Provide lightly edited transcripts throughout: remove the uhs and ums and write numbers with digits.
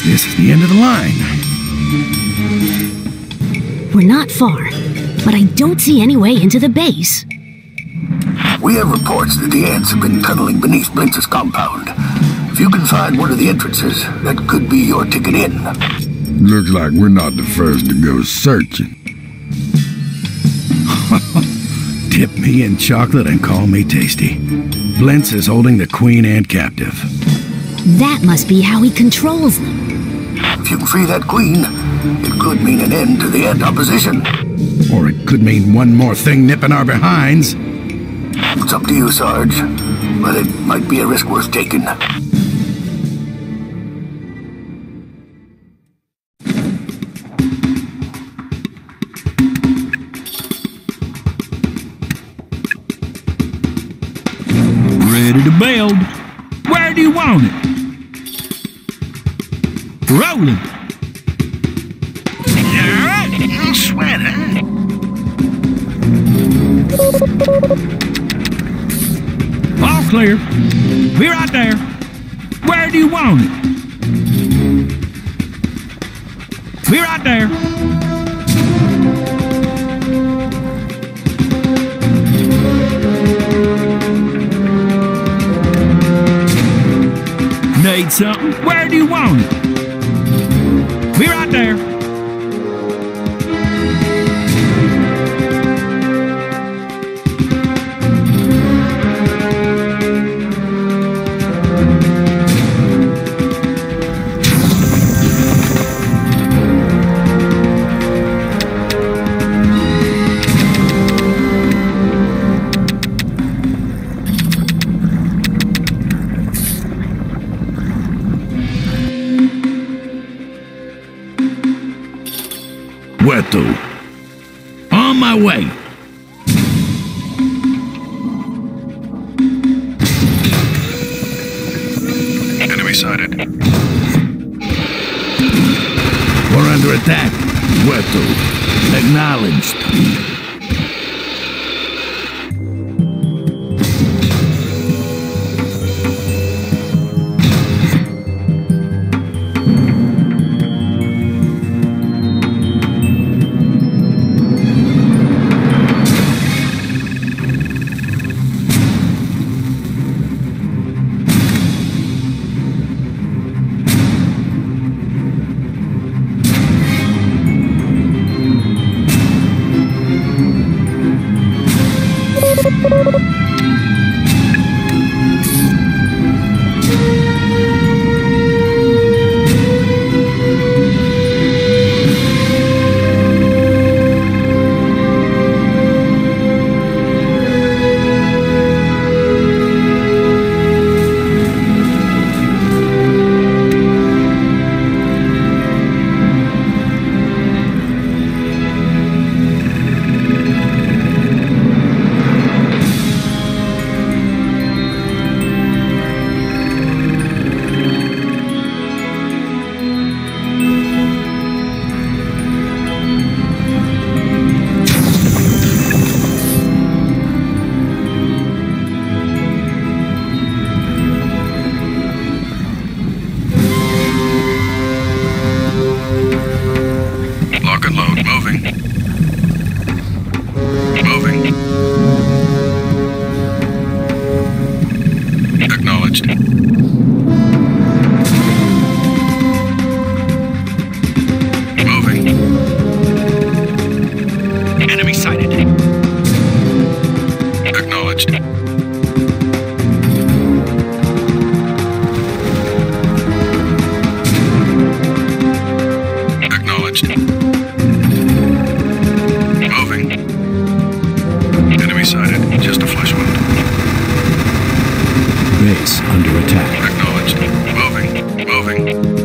This is the end of the line. We're not far, but I don't see any way into the base. We have reports that the ants have been tunneling beneath Blintz's compound. If you can find one of the entrances, that could be your ticket in. Looks like we're not the first to go searching. Dip me in chocolate and call me tasty. Blintz is holding the queen ant captive. That must be how he controls them. If you can free that queen, it could mean an end to the ant opposition. Or it could mean one more thing nipping our behinds. It's up to you, Sarge, but it might be a risk worth taking. Ready to build. Where do you want it? Rolling. All right, sweater. All clear. Be right there. Where do you want it? Be right there. Need something? Where do you want it? Be right there. Where to? On my way. Enemy sighted. We're under attack. Where to? Acknowledged. Lock and load. Moving. Moving. Acknowledged. Moving. Enemy sighted. Acknowledged. Acknowledged. Moving. Enemy sighted. Just a flesh wound. Base under attack. Acknowledged. Moving. Moving.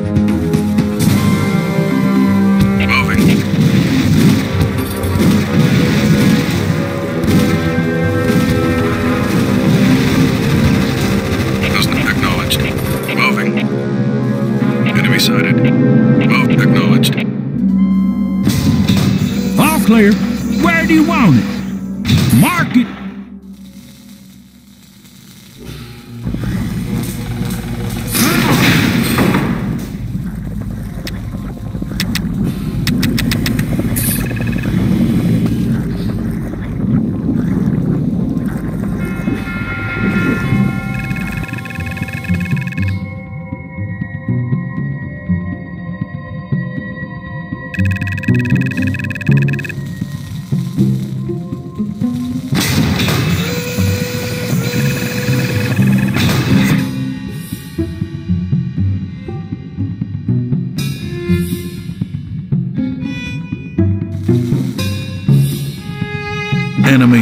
Moving. Acknowledged. Moving. Enemy sighted. Move. Acknowledged. All clear. Where do you want it? Mark it.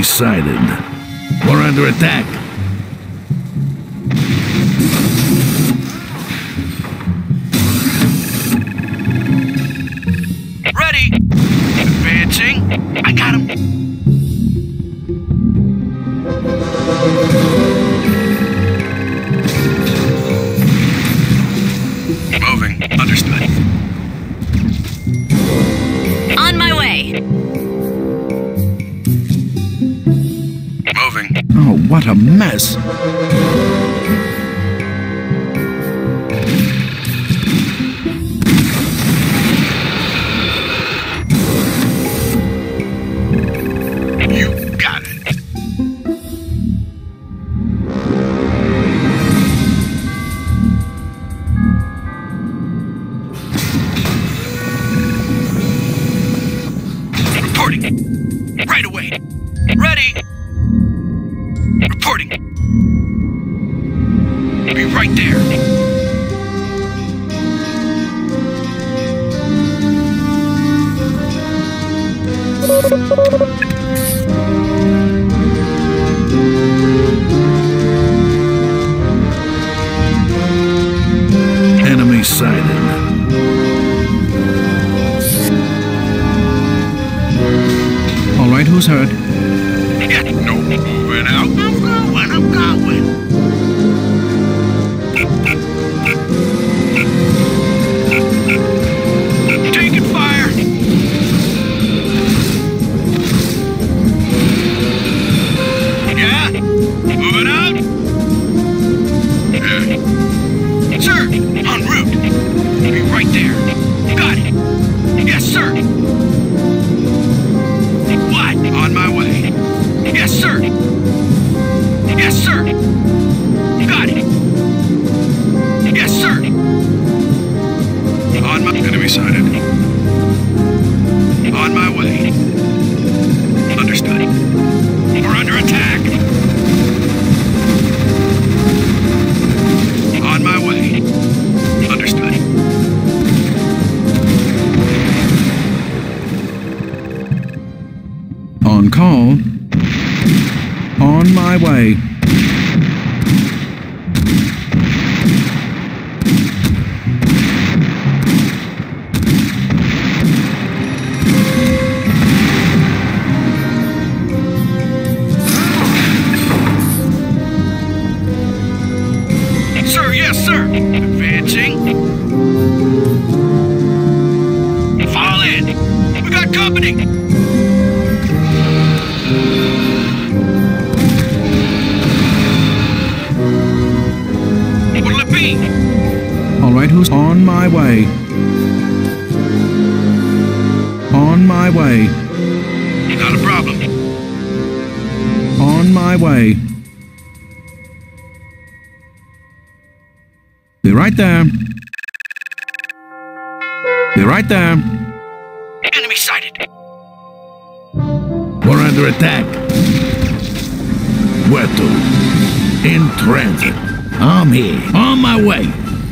Enemy sighted. We're under attack. Ready! Advancing. I got him. Moving. Understood. On my way. Moving. Oh, what a mess. You got it. Reporting. Right away. Ready. Reporting. Be right there. Enemy sighted. All right, who's hurt? Yeah, no moving out. I'm going. Taking fire. Yeah? Moving out? Yeah. Sir, en route. Be right there. Got it. Yes, sir. What? On my way. Yes, sir. Yes, sir. Got it. Yes, sir. On my... Enemy sighted. On my way. Understood. We're under attack. On my way. Understood. On call. On my way. Sir, yes, sir. Advancing. Fall in. We got company. What'll it be? All right, who's on my way? On my way. Not a problem. On my way. Be right there. Be right there. Enemy sighted. We're under attack. Where to? In transit. I'm here. On my way.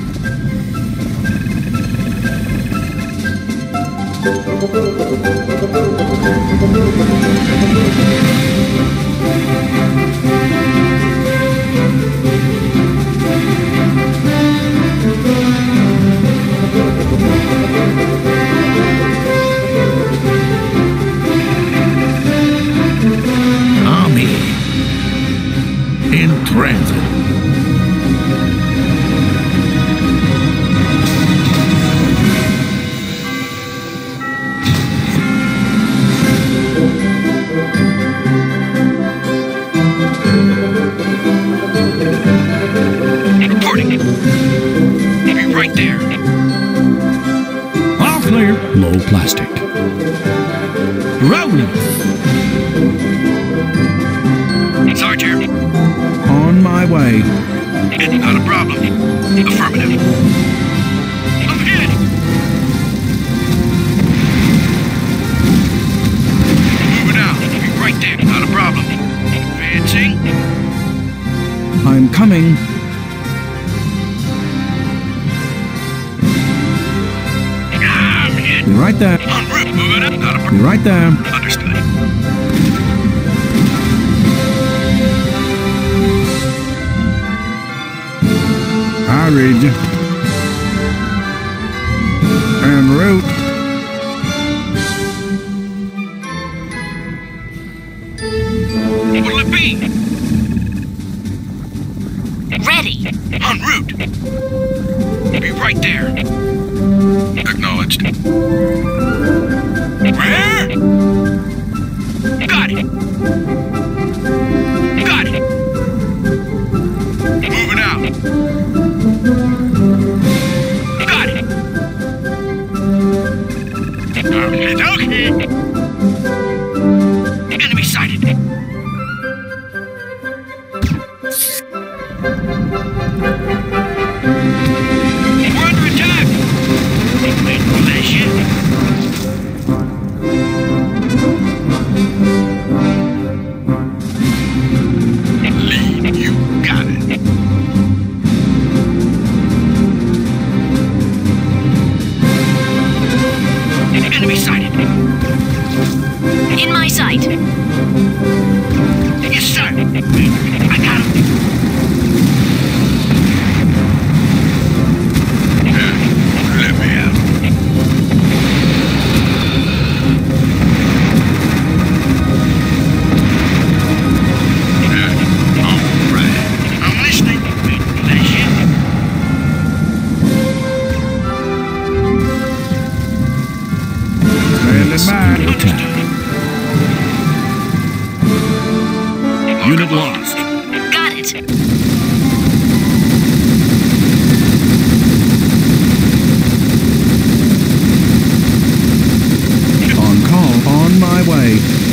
I'm here. In transit. Reporting. Be right there. All clear. Low plastic. Rolling. Sergeant. On my way. Not a problem. Affirmative. I'm hit. Moving out. Be right there. Not a problem. Advancing. I'm coming. I'm hit. Be right there. En route. Moving up. Not a Be problem. right there. Understood. read you. En route. What'll it be? Ready. En route. Be right there. Acknowledged. Where? Got it. Got it. Moving out. Got it. Okay. Enemy sighted. We're under attack. Wait for that shit. Lead, you got it. Enemy sighted. In my sight. Yes, sir. I got him. Let me out. All right. I'm listening. Wait for that shit. Standing by. Unit lost. Got it. On call, on my way.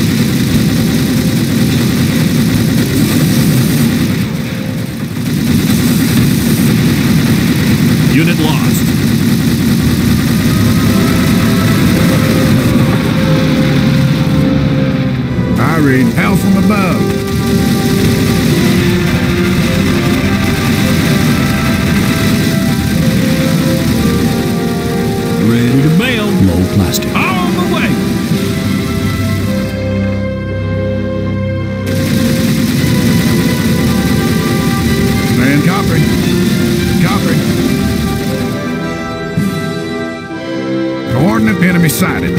Unit lost. I read hell from above. Ready to bail. Low plastic. On the way. Stand copy. Copy. Coordinate enemy sighted.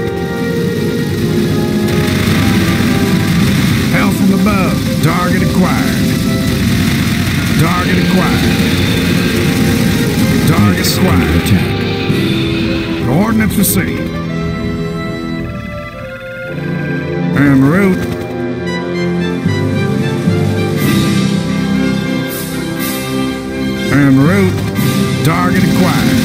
Hell from above. Target acquired. Target acquired. Target acquired. Attack. Coordinates received. En route. En route. Target acquired.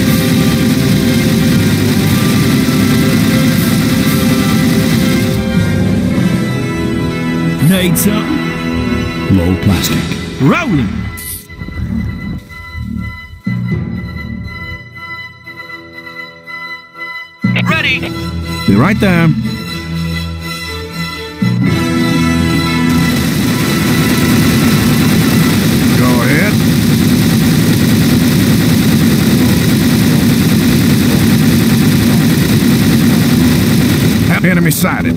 Need something? Low plastic. Rolling. Ready. Be right there. Go ahead. Enemy sighted.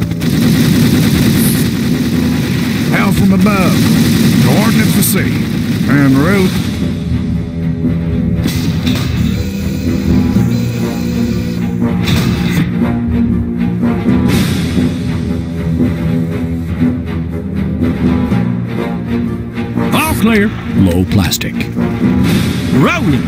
Hell from above. Coordinates received. En route. All clear. Low plastic. Rolling.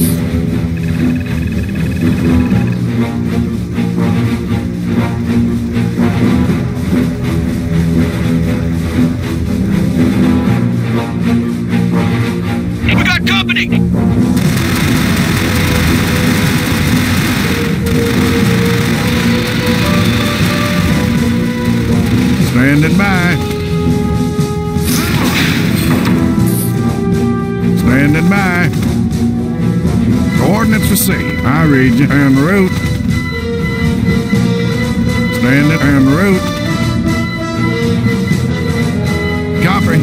We got company. Standing by. Standing by. Coordinates received. I read you. En route. Standing en route. Copy.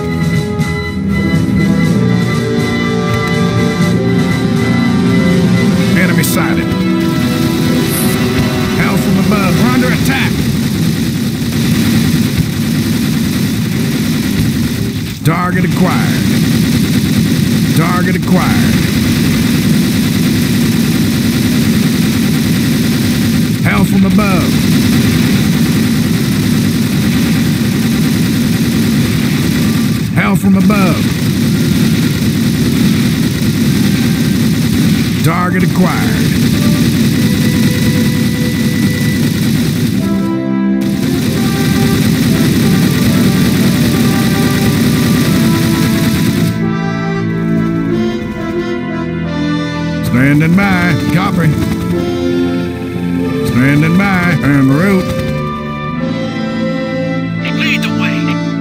Enemy sighted. Hell from above. We're under attack. Target acquired. Target acquired. Help from above. Help from above. Target acquired. Standing by. Copy. Standing by. En route. Lead the way.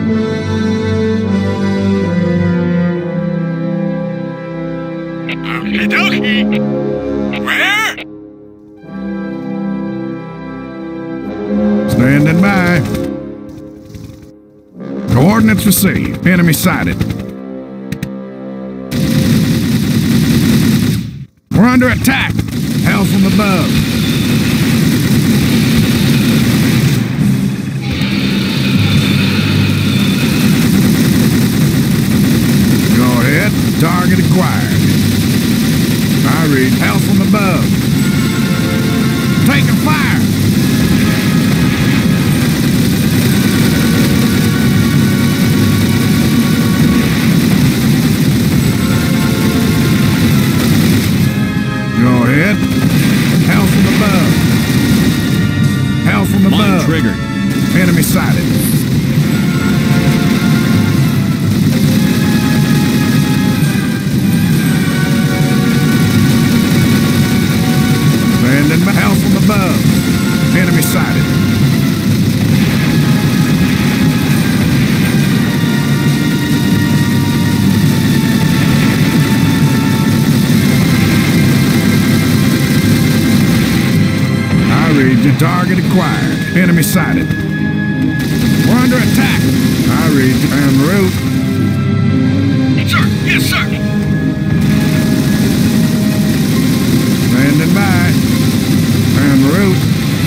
Okie dokie. Where? Standing by. Coordinates received. Enemy sighted. We're under attack. Hell from above. Go ahead. Target acquired. I read. Hell from above. Taking fire. Go ahead. Hell from above. Hell from above. Mine triggered. Enemy sighted. Landing by. Hell from above. Enemy sighted. Read. Target acquired. Enemy sighted. We're under attack. I read. En route. Sir, yes, sir. Standing by. En route.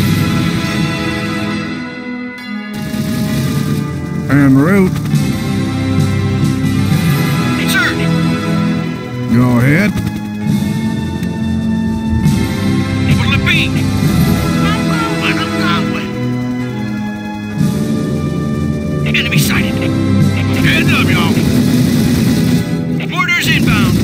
En route. Sir. Go ahead. What'll it be? Enemy sighted. Heads up, y'all. Orders inbound.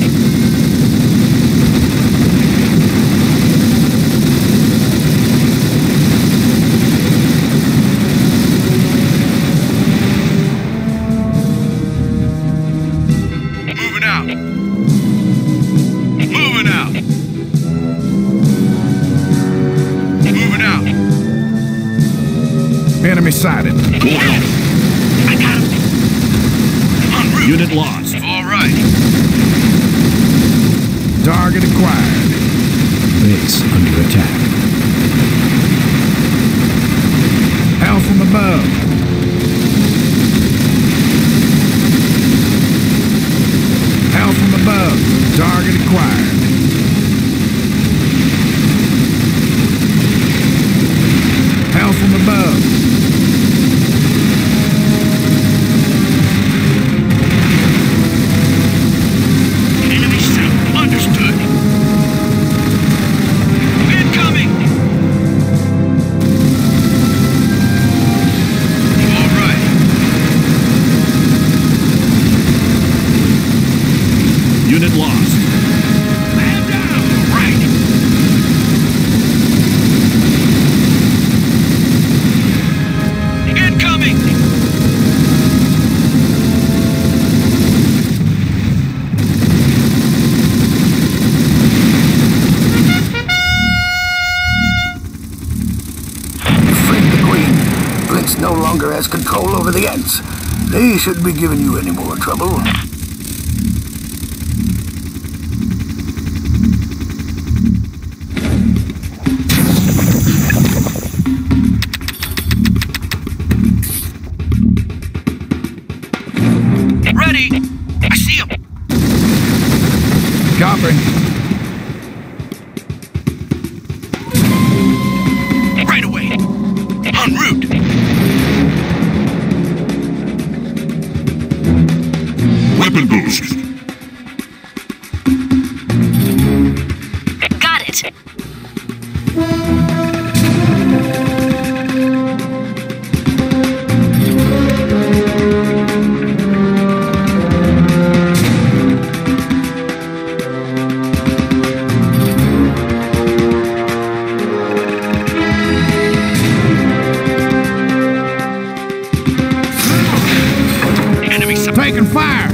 Moving out. Moving out. Moving out. Enemy sighted. I got him. En route. Unit lost. All right. Target acquired. Base under attack. Hell from above. Hell from above. Target acquired. Hell from above. Enemy sight. Understood. Incoming. All right. Unit lost. Man down. Right. Incoming. No longer has control over the ants. They shouldn't be giving you any more trouble. Ready. I see him. Copy. Right away. En route. Weapon boost. Taking fire!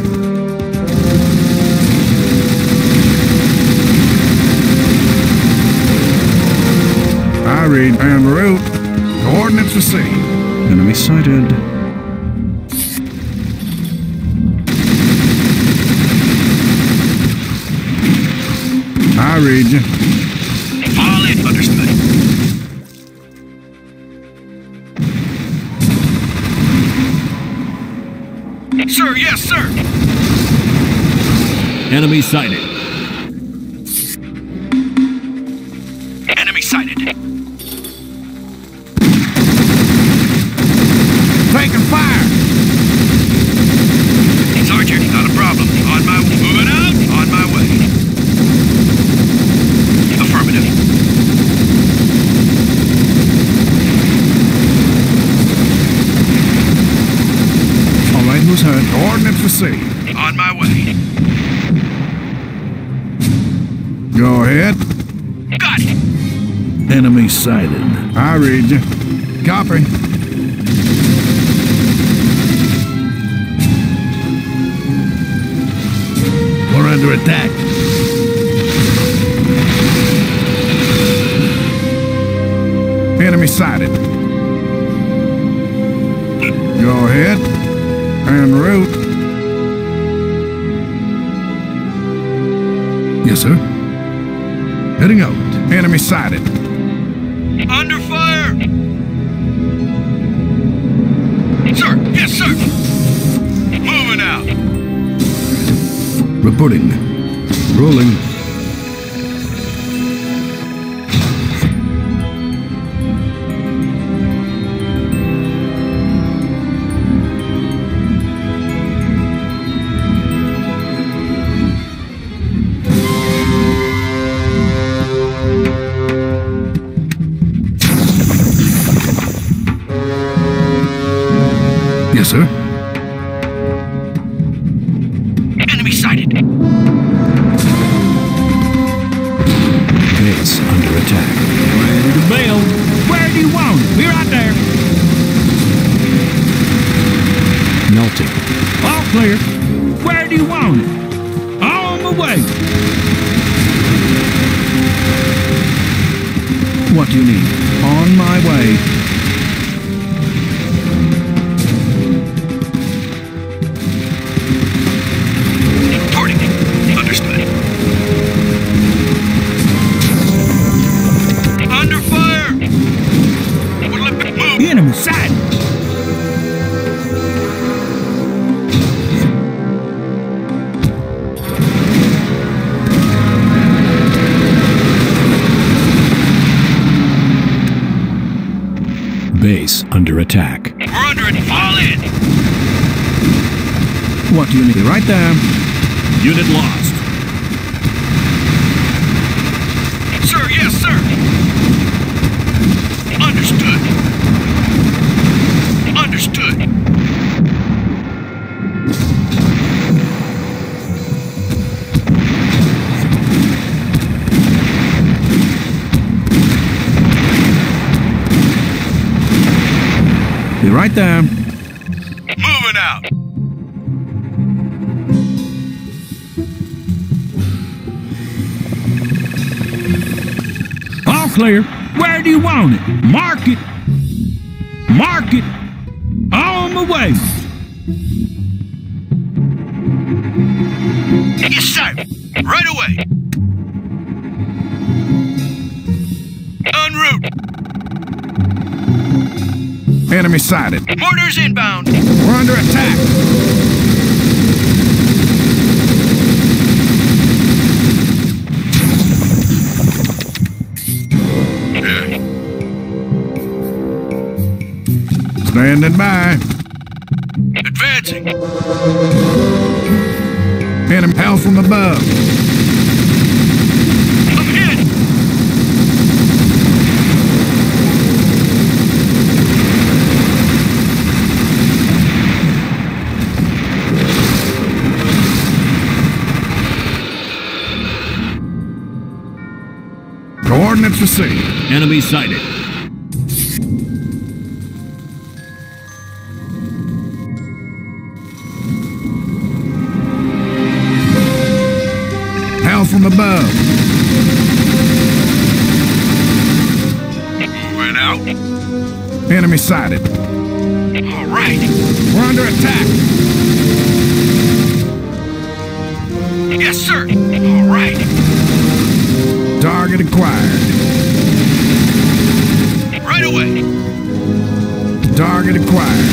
I read en route. Coordinates received. Enemy sighted. I read you. Fall in. Understood. Sir, yes, sir. Enemy sighted. Enemy sighted. Taking fire! Sergeant, not a problem. On my way. Moving out. On my way. Affirmative. All right, who's hurt? Coordinates received. On my way. Go ahead. Got it. Enemy sighted. I read you. Copy. We're under attack. Enemy sighted. Go ahead. En route. Yes, sir. Heading out. Enemy sighted. Under fire. Sir, yes, sir. Moving out. Reporting. Rolling. Yes, sir. Enemy sighted. Base under attack. Ready to build. Where do you want it? We're out there. Melting. All clear. Where do you want it? On my way. What do you need? On my way. Reporting. Understood. Under fire. Move. Enemy sighted. Base under attack. We're under it. Fall in. What do you need? Right there. Unit lost. Sir, yes, sir. Understood. Understood. Be right there. Moving out. All clear. Where do you want it? Mark it. Mark it. On my way. Yes, sir. Right away. En route. Enemy sighted. Mortars inbound. We're under attack. Standing by. Advancing. Enemy hell from above. I'm hit. Coordinates received. Enemy sighted. Hell from above. Moving out. Enemy sighted. All right. We're under attack. Yes, sir. All right. Target acquired. Right away. Target acquired.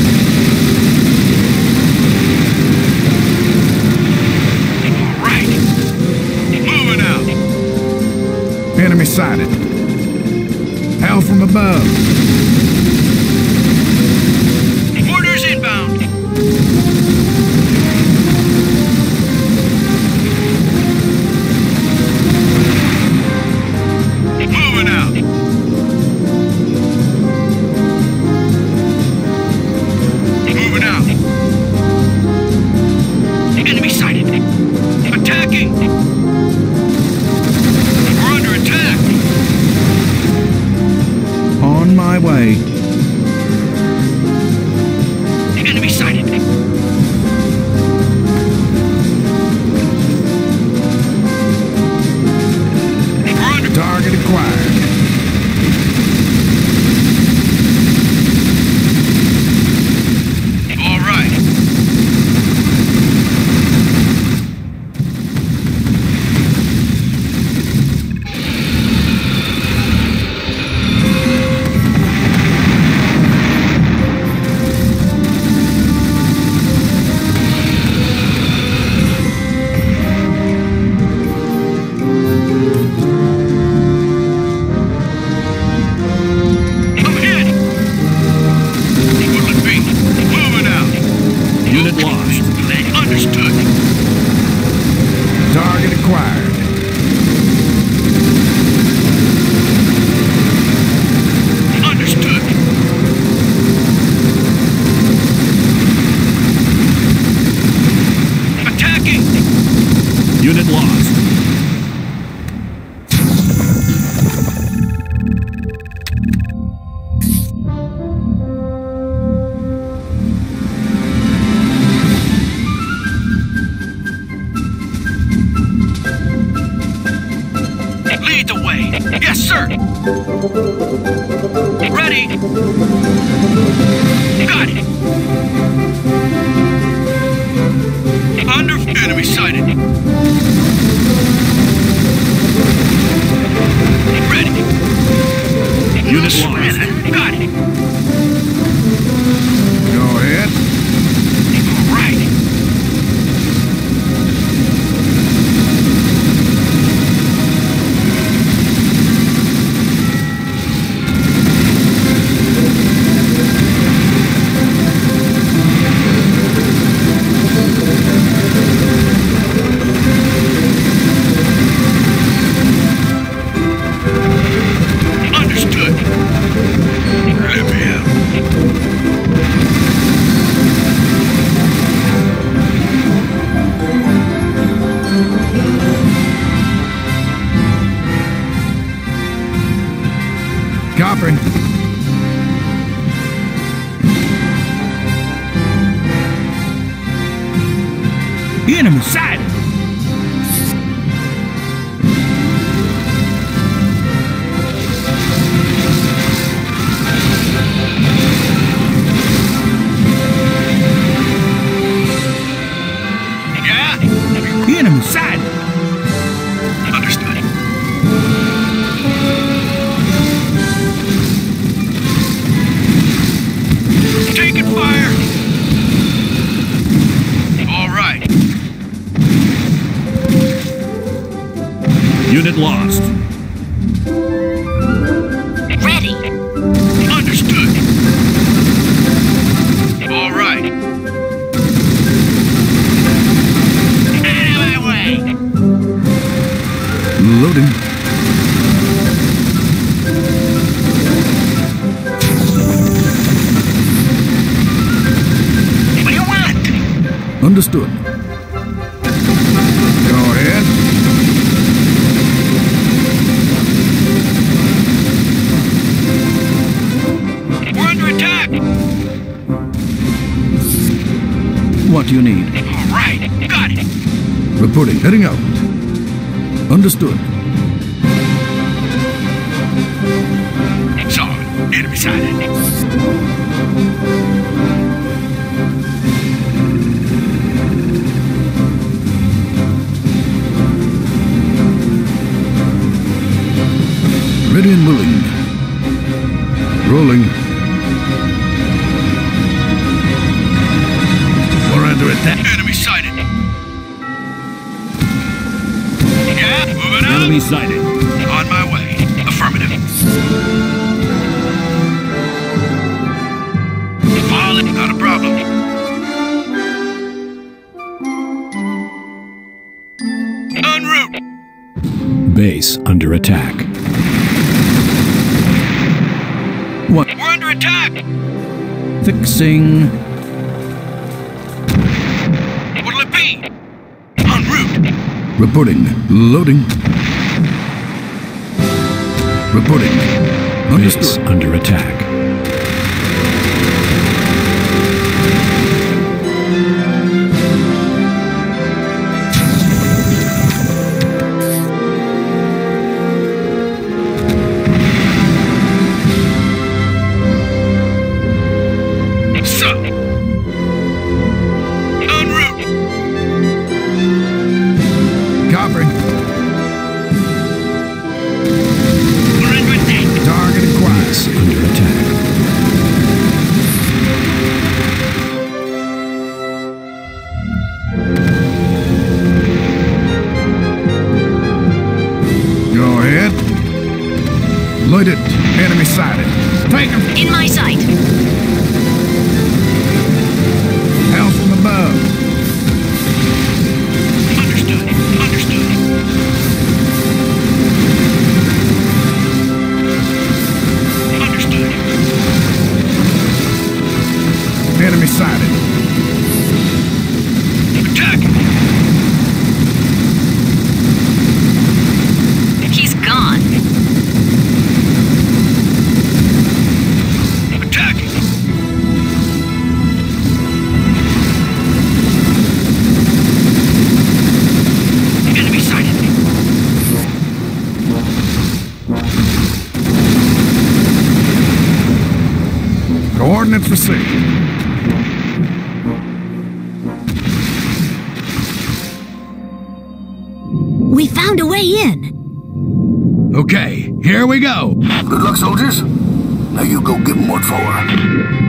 All right. Moving out. Enemy sighted. Hell from above. Orders inbound. Moving out. Moving out. Enemy sighted. Attacking. We're under attack. On my way. Enemy sighted. We're under Target acquired. all right. I'm hit. What'll it be? Moving out. Unit lost. Understood. Target acquired. Understood. Attacking. Unit lost. Lead the way. Yes, sir. Ready. Got it. Under enemy sighted. Ready. Unit lost. Got it. Go ahead. All right. Understood. Let me out. Copy. Enemy sighted. Yeah? Enemy sighted. Understood. Taking fire. All right. Unit lost. Ready. Understood. All right. Out of my way. Loading. What do you want? Understood. Go ahead. We're under attack. What do you need? All right. Got it. Reporting. Heading out. Understood. Solid. Enemy sighted. Ready and willing. Rolling. We're under attack. Enemy sighted. Yeah, moving out. Enemy sighted. On my way. Affirmative. Falling, not a problem. En route. Base under attack. What? We're under attack. Fixing. What'll it be? En route. Reporting. Loading. Reporting. Base Understood. under attack. So. En route. Copy. We're under attack. Target acquired. Base under attack. Go ahead. Load it. Enemy sighted. Take him. In my sight. House from above. Understood. Understood. Understood. Enemy sighted. Attack. He's gone. Attack. Enemy sighted. Coordinates received. We found a way in. Okay, here we go. Good luck, soldiers. Now you go give them what for.